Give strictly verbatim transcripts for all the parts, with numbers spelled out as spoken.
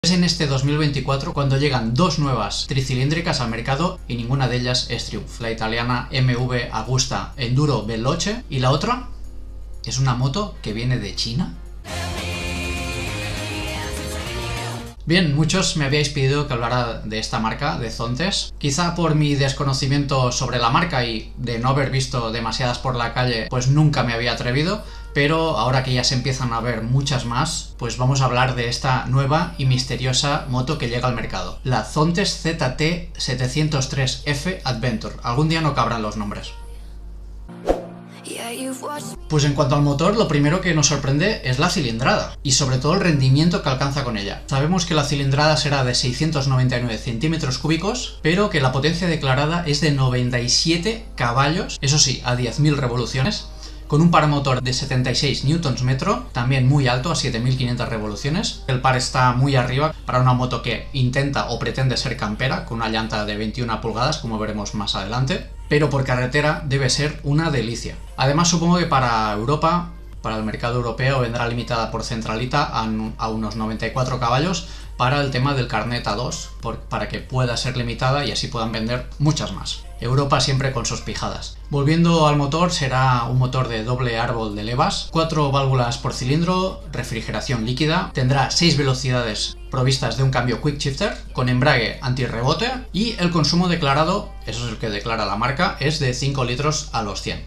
Es en este dos mil veinticuatro cuando llegan dos nuevas tricilíndricas al mercado y ninguna de ellas es Triumph. La italiana M V Agusta Enduro Veloce y la otra es una moto que viene de China. Bien, muchos me habíais pedido que hablara de esta marca, de Zontes. Quizá por mi desconocimiento sobre la marca y de no haber visto demasiadas por la calle, pues nunca me había atrevido, pero ahora que ya se empiezan a ver muchas más, pues vamos a hablar de esta nueva y misteriosa moto que llega al mercado. La Zontes Z T setecientos tres F Adventure. Algún día no cabrán los nombres. Pues en cuanto al motor, lo primero que nos sorprende es la cilindrada y sobre todo el rendimiento que alcanza con ella. Sabemos que la cilindrada será de seiscientos noventa y nueve centímetros cúbicos, pero que la potencia declarada es de noventa y siete caballos, eso sí, a diez mil revoluciones, con un par motor de setenta y seis newtons metro, también muy alto, a siete mil quinientas revoluciones. El par está muy arriba para una moto que intenta o pretende ser campera, con una llanta de veintiuna pulgadas, como veremos más adelante, pero por carretera debe ser una delicia. Además, supongo que para Europa, para el mercado europeo, vendrá limitada por centralita a, a unos noventa y cuatro caballos para el tema del carnet A dos, por, para que pueda ser limitada y así puedan vender muchas más. Europa siempre con sus pijadas. Volviendo al motor, será un motor de doble árbol de levas, cuatro válvulas por cilindro, refrigeración líquida, tendrá seis velocidades provistas de un cambio quick shifter, con embrague antirrebote y el consumo declarado, eso es el que declara la marca, es de cinco litros a los cien.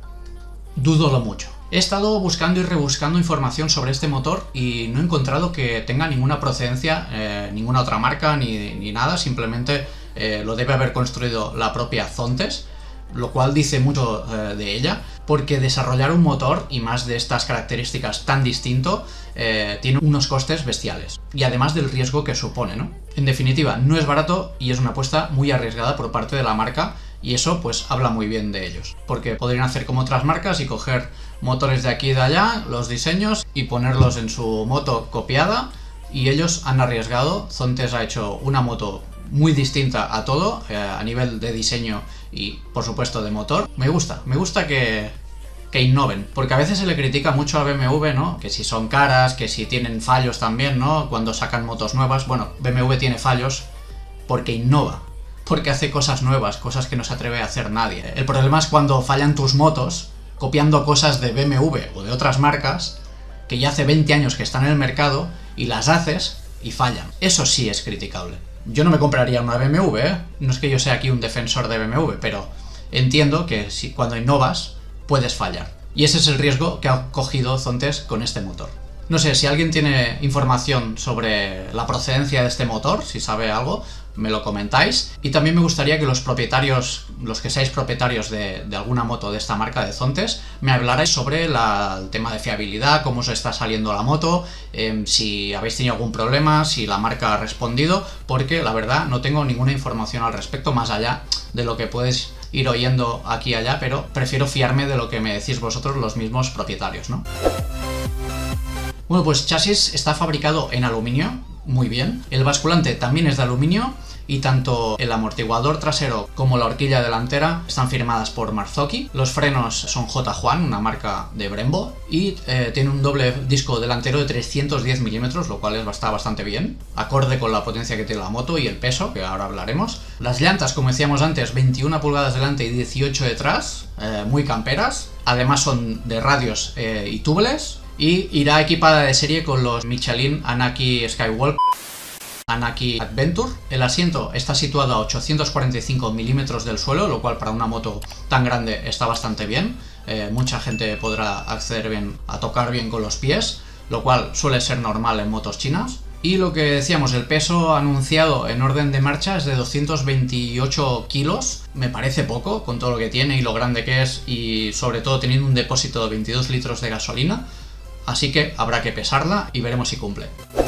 Dudo lo mucho. He estado buscando y rebuscando información sobre este motor y no he encontrado que tenga ninguna procedencia, eh, ninguna otra marca ni, ni nada, simplemente eh, lo debe haber construido la propia Zontes, lo cual dice mucho eh, de ella, porque desarrollar un motor y más de estas características tan distinto eh, tiene unos costes bestiales y además del riesgo que supone, ¿no? En definitiva, no es barato y es una apuesta muy arriesgada por parte de la marca. Y eso pues habla muy bien de ellos, porque podrían hacer como otras marcas y coger motores de aquí y de allá, los diseños y ponerlos en su moto copiada, y ellos han arriesgado. Zontes ha hecho una moto muy distinta a todo, eh, a nivel de diseño y por supuesto de motor. Me gusta, me gusta que, que innoven, porque a veces se le critica mucho a B M W, ¿no? Que si son caras, que si tienen fallos también, ¿no? Cuando sacan motos nuevas. Bueno, B M W tiene fallos porque innova, porque hace cosas nuevas, cosas que no se atreve a hacer nadie. El problema es cuando fallan tus motos copiando cosas de B M W o de otras marcas que ya hace veinte años que están en el mercado y las haces y fallan. Eso sí es criticable. Yo no me compraría una B M W, ¿eh? No es que yo sea aquí un defensor de B M W, pero entiendo que si, cuando innovas puedes fallar. Y ese es el riesgo que ha cogido Zontes con este motor. No sé, si alguien tiene información sobre la procedencia de este motor, si sabe algo, me lo comentáis. Y también me gustaría que los propietarios, los que seáis propietarios de, de alguna moto de esta marca de Zontes, me hablarais sobre la, el tema de fiabilidad, cómo os está saliendo la moto, eh, si habéis tenido algún problema, si la marca ha respondido, porque la verdad no tengo ninguna información al respecto, más allá de lo que puedes ir oyendo aquí y allá, pero prefiero fiarme de lo que me decís vosotros, los mismos propietarios, ¿no? Bueno, pues chasis está fabricado en aluminio, muy bien. El basculante también es de aluminio y tanto el amortiguador trasero como la horquilla delantera están firmadas por Marzocchi. Los frenos son J. Juan, una marca de Brembo, y eh, tiene un doble disco delantero de trescientos diez milímetros, lo cual está bastante bien, acorde con la potencia que tiene la moto y el peso, que ahora hablaremos. Las llantas, como decíamos antes, veintiuna pulgadas delante y dieciocho detrás, eh, muy camperas. Además son de radios eh, y tubeless. Y irá equipada de serie con los Michelin Anaki Skywalk Anaki Adventure. El asiento está situado a ochocientos cuarenta y cinco milímetros del suelo, lo cual para una moto tan grande está bastante bien. Eh, mucha gente podrá acceder bien a tocar bien con los pies, lo cual suele ser normal en motos chinas. Y lo que decíamos, el peso anunciado en orden de marcha es de doscientos veintiocho kilos. Me parece poco con todo lo que tiene y lo grande que es, y sobre todo teniendo un depósito de veintidós litros de gasolina. Así que habrá que pesarla y veremos si cumple.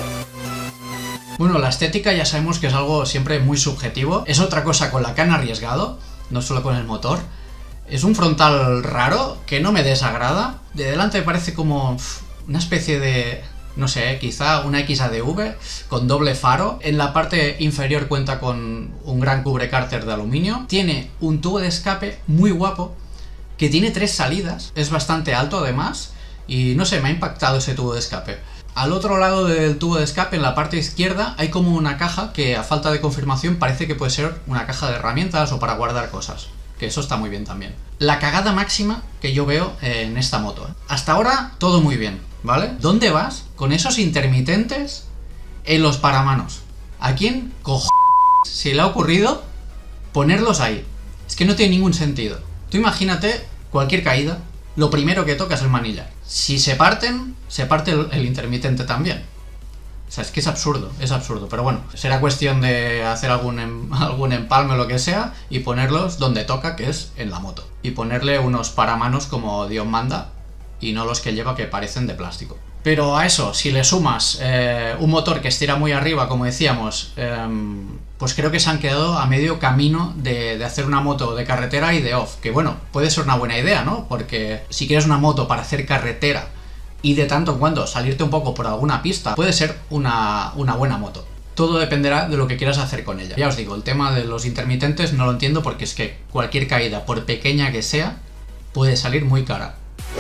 Bueno, la estética ya sabemos que es algo siempre muy subjetivo. Es otra cosa con la que han arriesgado, no solo con el motor. Es un frontal raro que no me desagrada. De delante parece como una especie de, no sé, quizá una X A D V con doble faro. En la parte inferior cuenta con un gran cubrecárter de aluminio. Tiene un tubo de escape muy guapo que tiene tres salidas. Es bastante alto además. Y no sé, me ha impactado ese tubo de escape. Al otro lado del tubo de escape, en la parte izquierda, hay como una caja que a falta de confirmación parece que puede ser una caja de herramientas o para guardar cosas. Que eso está muy bien también. La cagada máxima que yo veo en esta moto. Hasta ahora todo muy bien, ¿vale? ¿Dónde vas con esos intermitentes en los paramanos? ¿A quién cojones se le ha ocurrido ponerlos ahí? Es que no tiene ningún sentido. Tú imagínate cualquier caída, lo primero que toca es el manillar. Si se parten, se parte el, el intermitente también. O sea, es que es absurdo, es absurdo. Pero bueno, será cuestión de hacer algún, em, algún empalme o lo que sea y ponerlos donde toca, que es en la moto. Y ponerle unos paramanos como Dios manda y no los que lleva que parecen de plástico. Pero a eso, si le sumas eh, un motor que estira muy arriba, como decíamos, eh, pues creo que se han quedado a medio camino de, de hacer una moto de carretera y de off. Que bueno, puede ser una buena idea, ¿no? Porque si quieres una moto para hacer carretera y de tanto en cuando salirte un poco por alguna pista, puede ser una, una buena moto. Todo dependerá de lo que quieras hacer con ella. Ya os digo, el tema de los intermitentes no lo entiendo porque es que cualquier caída, por pequeña que sea, puede salir muy cara.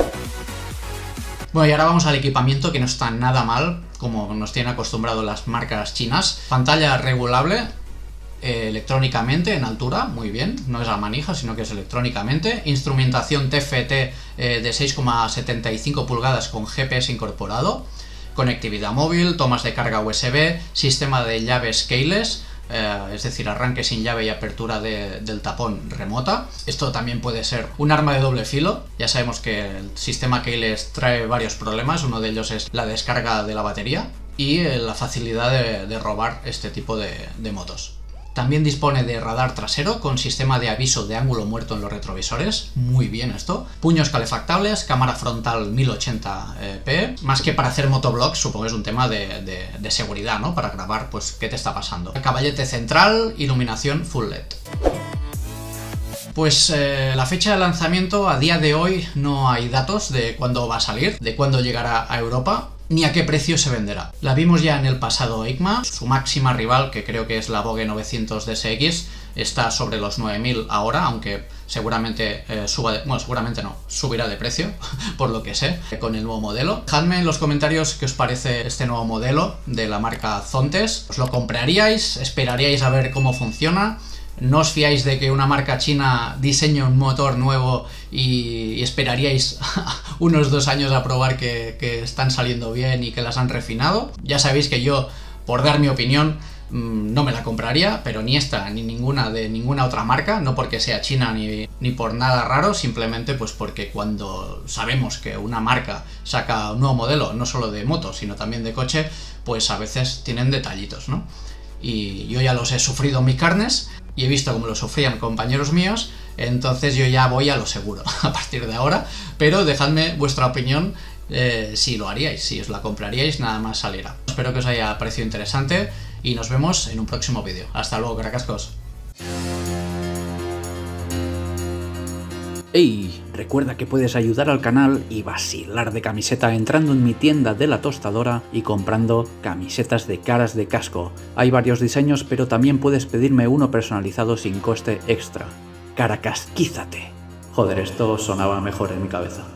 Bueno, y ahora vamos al equipamiento, que no está nada mal, como nos tienen acostumbrados las marcas chinas. Pantalla regulable eh, electrónicamente en altura, muy bien, no es a manija, sino que es electrónicamente. Instrumentación T F T eh, de seis coma setenta y cinco pulgadas con G P S incorporado. Conectividad móvil, tomas de carga U S B, sistema de llaves keyless, eh, es decir, arranque sin llave y apertura de, del tapón remota. Esto también puede ser un arma de doble filo. Ya sabemos que el sistema keyless trae varios problemas, uno de ellos es la descarga de la batería y eh, la facilidad de, de robar este tipo de, de motos. También dispone de radar trasero con sistema de aviso de ángulo muerto en los retrovisores, muy bien esto. Puños calefactables, cámara frontal mil ochenta p, más que para hacer motovlogs, supongo que es un tema de, de, de seguridad, ¿no? Para grabar, pues, qué te está pasando. Caballete central, iluminación full L E D. Pues eh, la fecha de lanzamiento, a día de hoy no hay datos de cuándo va a salir, de cuándo llegará a Europa, ni a qué precio se venderá. La vimos ya en el pasado EICMA, su máxima rival, que creo que es la Vogue novecientos D S X, está sobre los nueve mil ahora, aunque seguramente eh, suba de, bueno, seguramente no, subirá de precio, por lo que sé, con el nuevo modelo. Dejadme en los comentarios qué os parece este nuevo modelo de la marca Zontes. ¿Os lo compraríais? ¿Esperaríais a ver cómo funciona? ¿No os fiáis de que una marca china diseñe un motor nuevo y, y esperaríais unos dos años a probar que, que están saliendo bien y que las han refinado? Ya sabéis que yo, por dar mi opinión, mmm, no me la compraría, pero ni esta ni ninguna de ninguna otra marca, no porque sea china ni, ni por nada raro, simplemente pues porque cuando sabemos que una marca saca un nuevo modelo, no solo de moto, sino también de coche, pues a veces tienen detallitos, ¿no? Y yo ya los he sufrido en mis carnes y he visto cómo lo sufrían compañeros míos, entonces yo ya voy a lo seguro a partir de ahora, pero dejadme vuestra opinión eh, si lo haríais, si os la compraríais nada más saliera. Espero que os haya parecido interesante y nos vemos en un próximo vídeo. Hasta luego, cracascos. ¡Ey! Recuerda que puedes ayudar al canal y vacilar de camiseta entrando en mi tienda de La Tostadora y comprando camisetas de caras de casco. Hay varios diseños, pero también puedes pedirme uno personalizado sin coste extra. Caracasquízate. Joder, esto sonaba mejor en mi cabeza.